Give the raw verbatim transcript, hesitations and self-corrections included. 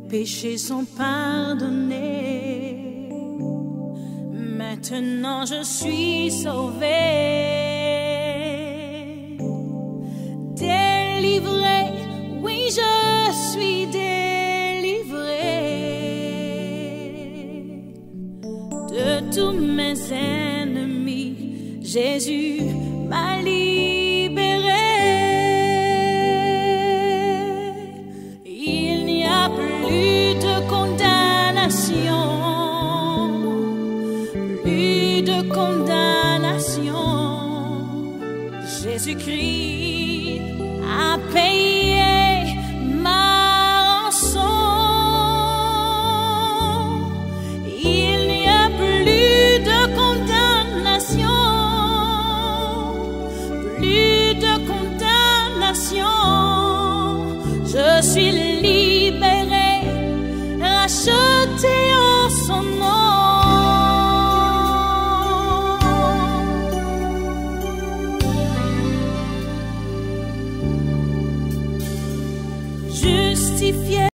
péchés sont pardonnés. Maintenant je suis sauvée, délivrée, oui je suis délivrée de tous mes ennemis. Jésus m'a libérée. Il n'y a plus de condamnation, plus de condamnation. Jésus-Christ